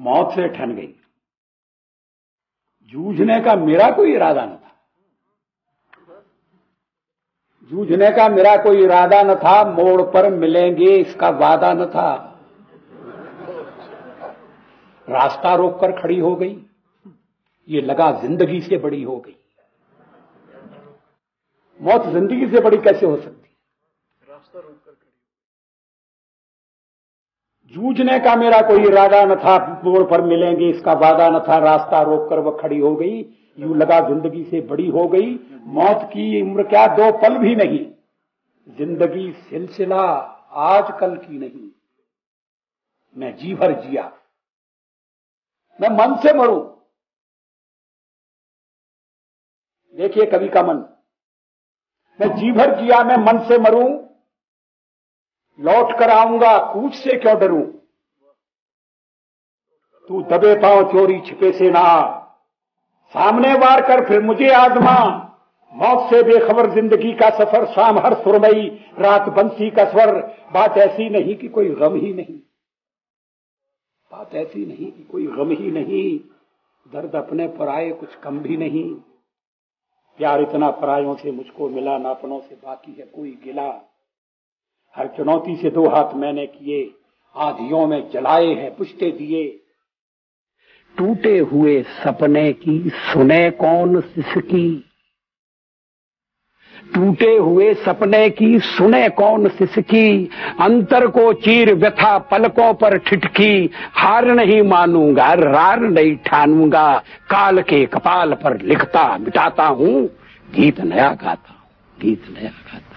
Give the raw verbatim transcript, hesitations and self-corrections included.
मौत से ठन गई। जूझने का मेरा कोई इरादा न था, जूझने का मेरा कोई इरादा न था, मोड़ पर मिलेंगे इसका वादा न था। रास्ता रोककर खड़ी हो गई, ये लगा जिंदगी से बड़ी हो गई। मौत जिंदगी से बड़ी कैसे हो सकती? रास्ता रोककर खड़ी। जूझने का मेरा कोई इरादा न था, मोड़ पर मिलेंगे इसका वादा न था। रास्ता रोककर वह खड़ी हो गई, यूं लगा जिंदगी से बड़ी हो गई। मौत की उम्र क्या दो पल भी नहीं, जिंदगी सिलसिला आज कल की नहीं। मैं जी भर जिया, मैं मन से मरूं। देखिए कवि का मन, मैं जी भर जिया मैं मन से मरूं, लौट कर आऊंगा कूच से क्यों डरूं। तू दबे पांव चोरी छिपे से ना, सामने वार कर फिर मुझे आजमा। मौत से बेखबर जिंदगी का सफर, शाम हर सुरमई रात बंसी का स्वर। बात ऐसी नहीं कि कोई गम ही नहीं, बात ऐसी नहीं कि कोई गम ही नहीं। दर्द अपने पराये कुछ कम भी नहीं। प्यार इतना परायों से मुझको मिला, ना अपनों से बाकी है कोई गिला। हर चुनौती से दो हाथ मैंने किए, आंधियों में जलाए हैं पुष्टे दिए। टूटे हुए सपने की सुने कौन सिसकी, टूटे हुए सपने की सुने कौन सिसकी। अंतर को चीर व्यथा पलकों पर ठिठकी। हार नहीं मानूंगा रार नहीं ठानूंगा, काल के कपाल पर लिखता मिटाता हूं, गीत नया गाता हूं, गीत नया गाता हूं।